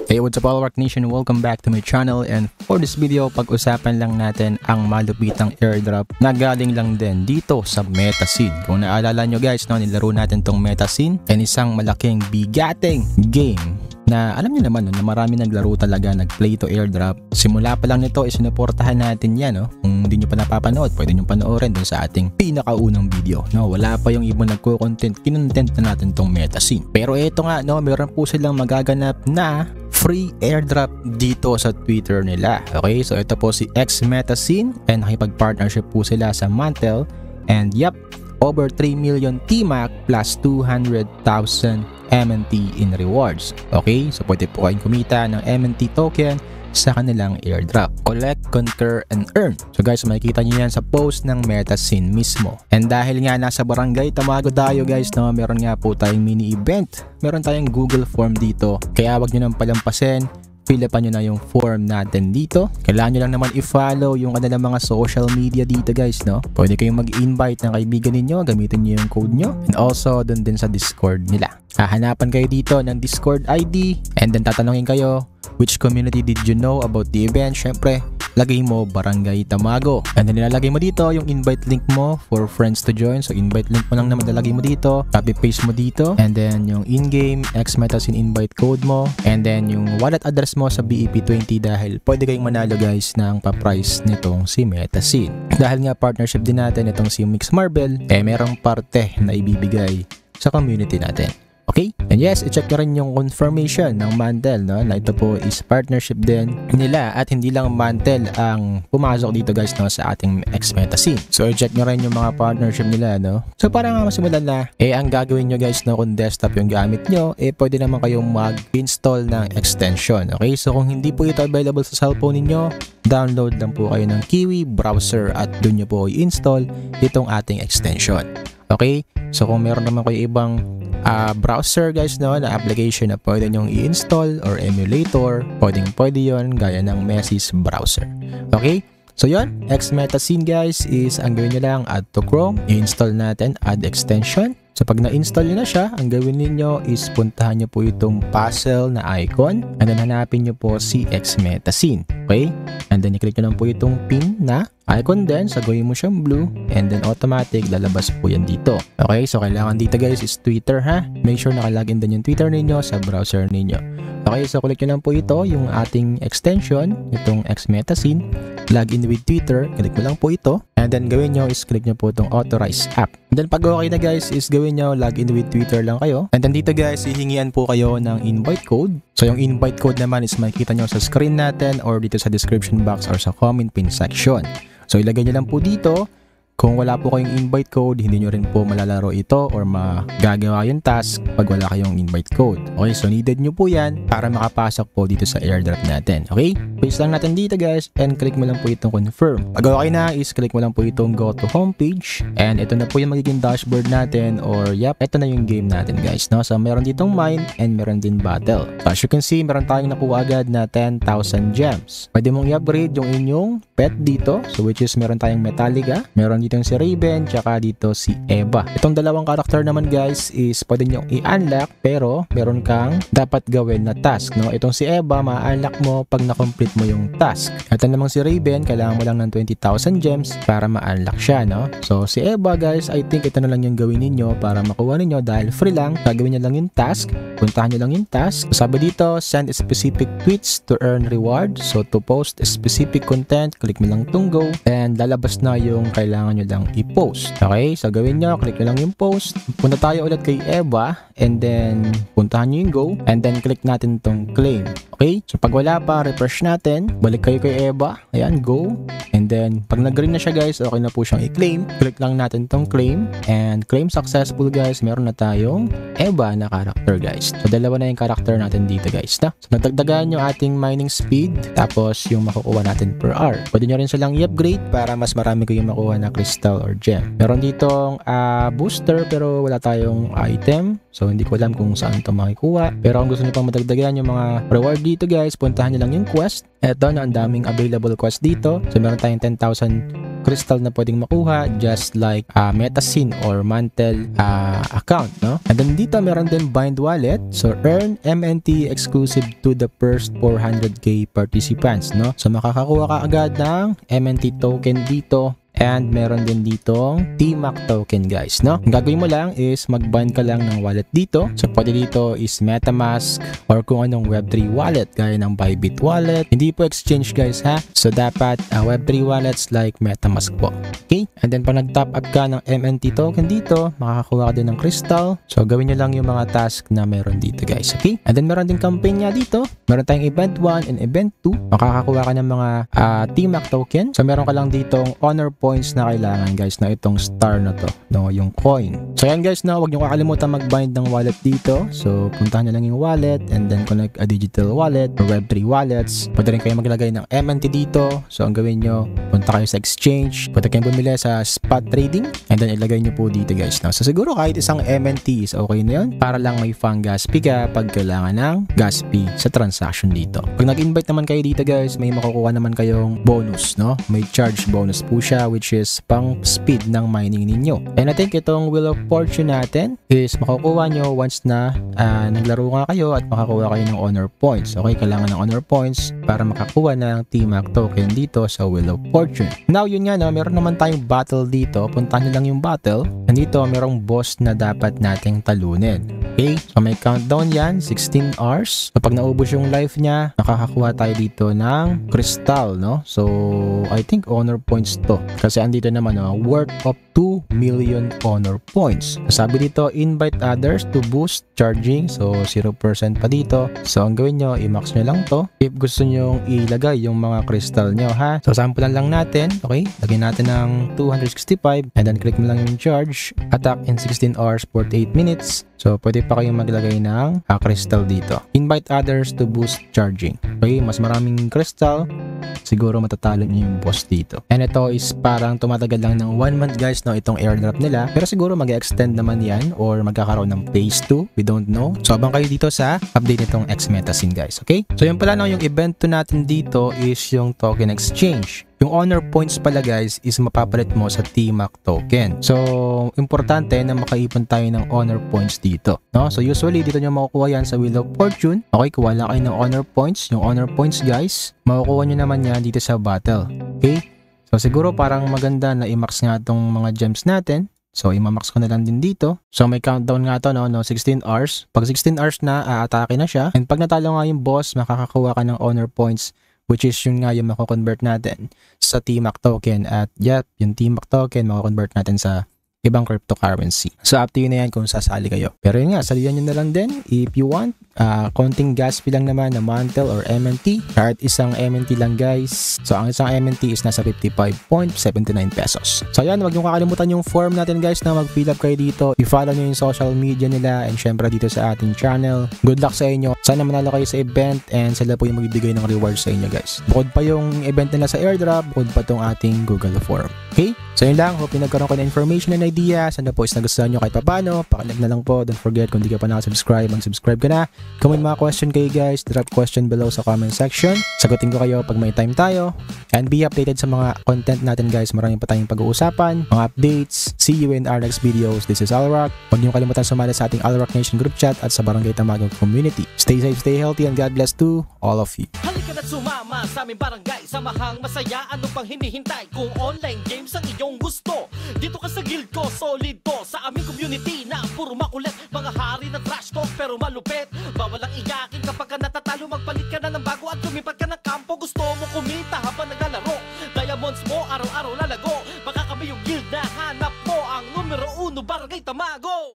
Hey, what's up all Rock Nation? Welcome back to my channel, and for this video, pag-usapan lang natin ang malupitang airdrop na galing lang din dito sa Metascene. Kung naalala nyo guys, no, nilaro natin tong Metascene, and isang malaking bigating game na alam niyo naman no, na marami naglaro talaga, nag-play to airdrop. Simula pa lang nito, isinuportahan natin yan. No? Kung hindi nyo pa napapanood, pwede nyo panoorin dun sa ating pinakaunang video. No? Wala pa yung ibang nagko-content, kinontent na natin tong Metascene. Pero ito nga, no, meron po silang magaganap na free airdrop dito sa Twitter nila. Okay, so ito po si X Metascene, and nakipag-partnership po sila sa Mantle, and yep, over 3 million TMAC plus 200,000 MNT in rewards. Okay, so pwede po kayong kumita ng MNT token sa kanilang airdrop. Collect, concur, and earn. So guys, makikita nyo yan sa post ng Metascene mismo. And dahil nga nasa Barangay Tamago tayo guys, no, meron nga po tayong mini event. Meron tayong Google form dito. Kaya wag nyo nang palampasin. Fill up nyo na yung form natin dito. Kailangan nyo lang naman i-follow yung kanilang mga social media dito guys, no? Pwede kayong mag-invite ng kaibigan ninyo, gamitin nyo yung code nyo. And also, dun din sa Discord nila. Hahanapan kayo dito ng Discord ID, and then tatanungin kayo, which community did you know about the event? Syempre, lagay mo Barangay Tamago. And then nilalagay mo dito yung invite link mo for friends to join. So invite link mo lang naman lalagay mo dito. Copy paste mo dito. And then yung in-game X Metascene invite code mo. And then yung wallet address mo sa BEP20 dahil pwede kayong manalo guys ng pa-price nitong si Metascene. Dahil nga partnership din natin itong si Mix Marble, merong parte na ibibigay sa community natin. Okay? And yes, i-check nyo rin yung confirmation ng Mantle, no? Na ito po is partnership din nila, at hindi lang Mantle ang pumasok dito guys, no, sa ating X Metascene. So i-check nyo rin yung mga partnership nila, no? So para nga masimulan na, ang gagawin nyo guys, no, kung desktop yung gamit nyo, pwede naman kayong mag-install ng extension. Okay? So kung hindi po ito available sa cellphone ninyo, download lang po kayo ng Kiwi browser at dun nyo po i-install itong ating extension. Okay? So kung meron naman kayo ibang browser guys, no, na application na pwede nyong i-install or emulator, pwede yun gaya ng Messy's browser. Okay? So yun, X Metascene guys is ang gawin nyo lang, add to Chrome, i-install natin, add extension. So pag na-install nyo na siya, ang gawin niyo is puntahan nyo po itong puzzle na icon, and then hanapin nyo po si X Metascene. Okay? And then i-click nyo lang po itong pin na icon din, so gawin mo siyang blue, and then automatic lalabas po yan dito. Okay? So kailangan dito guys is Twitter ha. Make sure nakalagin din yung Twitter ninyo sa browser ninyo. Okay, so click nyo lang po ito, yung ating extension, itong X Metascene, login with Twitter, click mo lang po ito, and then gawin nyo is click nyo po itong authorize app. And then pag okay na guys is gawin nyo login with Twitter lang kayo, and then dito guys hihingian po kayo ng invite code. So yung invite code naman is makikita nyo sa screen natin or dito sa description box or sa comment pin section. So ilagay nyo lang po dito. Kung wala po kayong invite code, hindi nyo rin po malalaro ito or magagawa yung task pag wala kayong invite code. Okay, so needed nyo po yan para makapasok po dito sa airdrop natin. Okay, paste lang natin dito guys, and click mo lang po itong confirm. Pag okay na is click mo lang po itong go to homepage, and ito na po yung magiging dashboard natin, or yep, ito na yung game natin guys, no? So meron ditong mine and meron din battle. So as you can see, meron tayong nakuha agad na 10,000 gems. Pwede mong i-upgrade yung inyong pet dito, so which is meron tayong Metallica, meron ditong si Raven, tsaka dito si Eva. Itong dalawang karakter naman guys is pwede nyo i-unlock, pero meron kang dapat gawin na task, no? Itong si Eva, ma-unlock mo pag na-complete mo yung task. Ito namang si Raven, kailangan mo lang ng 20,000 gems para ma-unlock siya, no? So si Eva guys, I think ito na lang yung gawin ninyo para makuha ninyo dahil free lang. Gagawin nyo lang yung task, puntahan nyo lang yung task. So, sabi dito, send specific tweets to earn reward. So to post specific content, click mo lang itong go, and lalabas na yung kailangan nyo lang i-post. Okay, so gawin nyo, click nyo lang yung post. Punta tayo ulit kay Eva, and then puntahan nyo yung go, and then click natin itong claim. Okay, so pag wala pa, refresh natin, balik kayo kay Eva, ayan, go, and then pag nag-green na siya guys, okay na po siyang i-claim. Click lang natin itong claim, and claim successful guys, meron na tayong Eva na character guys. So dalawa na yung character natin dito guys, na? So nagdagdagan yung ating mining speed, tapos yung makukuha natin per hour. Pwede nyo rin silang i-upgrade para mas marami kayong makuha na crystal or gem. Meron ditong booster pero wala tayong item. So hindi ko alam kung saan ito makikuha. Pero kung gusto niyo pang madagdagan yung mga reward dito guys, puntahan niyo lang yung quest. Eto na, ang daming available quest dito. So meron tayong 10,000 crystal na pwedeng makuha, just like Metasyn or Mantle account, no? And then dito meron din Bind Wallet. So earn MNT exclusive to the first 400k participants, no? So makakakuha ka agad ng MNT token dito. And meron din ditong TMAC token guys, no? Ang gagawin mo lang is mag-bind ka lang ng wallet dito. So pwede dito is MetaMask or kung anong Web3 wallet gaya ng Bybit wallet. Hindi po exchange guys ha. So dapat Web3 wallets like MetaMask po. Okay? And then pag nag-top up ka ng MNT token dito, makakakuha ka din ng crystal. So gawin nyo lang yung mga task na meron dito guys. Okay? And then meron din campaign niya dito. Meron tayong event 1 and event 2. Makakakuha ka ng mga TMAC token. So meron ka lang ditong honor points na kailangan guys na itong star na to, no, yung coin. So yan guys, no, huwag niyo kakalimutan mag-bind ng wallet dito. So puntahan niyo lang yung wallet and then connect a digital wallet or Web3 wallets. Pwede rin kayo maglagay ng MNT dito. So ang gawin niyo, punta kayo sa exchange, pwede kayong bumili sa spot trading and then ilagay niyo po dito guys, no. So siguro kahit isang MNT is okay na yun para lang may fang gas fee ka pag kailangan ng gas fee sa transaction dito. Pag nag-invite naman kayo dito guys, may makukuha naman kayong bonus, no. May charge bonus po siya which is pang speed ng mining ninyo. And I think itong Wheel of Fortune natin is makukuha nyo once na naglaro nga kayo at makakuha kayo ng honor points. Okay, kailangan ng honor points para makakuha ng TMAC token dito sa Wheel of Fortune. Now yun nga, no, meron naman tayong battle dito. Puntahan nyo lang yung battle. Nandito merong boss na dapat nating talunin. Okay, so may countdown yan, 16 hours. So pag naubos yung life niya, nakakakuha tayo dito ng crystal, no? So I think honor points to. Kasi andito naman, no, worth of 2 million honor points. Sabi dito, invite others to boost charging. So 0% pa dito. So ang gawin nyo, i-max nyo lang to. If gusto nyo ilagay yung mga crystal nyo, ha? So sampulan lang natin. Okay, lagyan natin ng 265 and then click mo lang yung charge. Attack in 16 hours 48 minutes. So pwede pa kayong maglagay ng crystal dito. Invite others to boost charging. Okay, mas maraming crystal, siguro matatalo niyo yung boss dito. And ito is parang tumatagal lang ng 1 month guys, no, itong airdrop nila. Pero siguro mag-extend naman yan or magkakaroon ng phase 2. We don't know. So abang kayo dito sa update nitong Metasyn guys. Okay? So yung pala, no, yung event 2 natin dito is yung token exchange. Yung honor points pala guys is mapapalit mo sa TMAC token. So, importante na makaipon tayo ng honor points dito, no? So, usually dito nyo makukuha yan sa Wheel of Fortune. Okay, kuha lang kayo ng honor points. Yung honor points guys, makukuha nyo naman yan dito sa battle. Okay? So, siguro parang maganda na i-max nga itong mga gems natin. So, i-max ko na lang din dito. So, may countdown nga to, no? 16 hours. Pag 16 hours na, aatake na siya. And pag natalo nga yung boss, makakakuha ka ng honor points, which is yun nga yung mako-convert natin sa TMAC token. At yep, yung TMAC token mako-convert natin sa ibang cryptocurrency. So up to you na yan kung sasali kayo. Pero yun nga, salihan nyo na lang din if you want. Konting gas fee lang naman na Mantle or MNT. Kahit isang MNT lang guys. So ang isang MNT is nasa 55.79 pesos. So yan, wag nyo kakalimutan yung form natin guys na mag-fill up kayo dito. I-follow nyo yung social media nila and syempre dito sa ating channel. Good luck sa inyo. Sana manalo kayo sa event and sila po yung magbibigay ng rewards sa inyo guys. Bukod pa yung event nila sa airdrop, bukod pa tong ating Google form. Okay? So yun lang, hope nagkaroon ko na information and idea. Sana po is nagustuhan nyo kahit papano. Pakilag na lang po. Don't forget kung di ka pa nakasubscribe, mag-subscribe ka na. Comment mga question kayo guys. Drop question below sa comment section. Sagutin ko kayo pag may time tayo. And be updated sa mga content natin guys. Maraming pa tayong pag-uusapan, mga updates. See you in our next videos. This is Alrock. Huwag nyo kalimutan sumali sa ating Alrock Nation group chat at sa Barangay Tamago community. Stay safe, stay healthy, and God bless to all of you. Halika na't sumama sa aming barangay. Samahang masaya, ano pang hinihintay? Kung online games ang iyong gusto, dito ka sa guild ko, solid to. Sa aming community na puro makulit. Mga hari na trash talk pero malupit. Bawal ang iyakin kapag ka natatalo. Magpalit ka na ng bago at lumipat ka ng kampo. Gusto mo kumita habang naglalaro. Diamonds mo araw-araw lalago. Baka kami yung guild na hanap mo. Ang numero 1 Barangay Tamago.